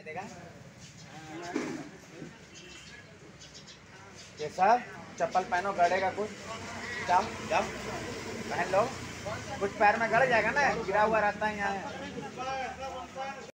देगा। ये सब चप्पल पहनो, गड़ेगा कुछ। जाओ जाओ पहन लो, कुछ पैर में गड़ जाएगा ना, गिरा हुआ रहता है यहाँ।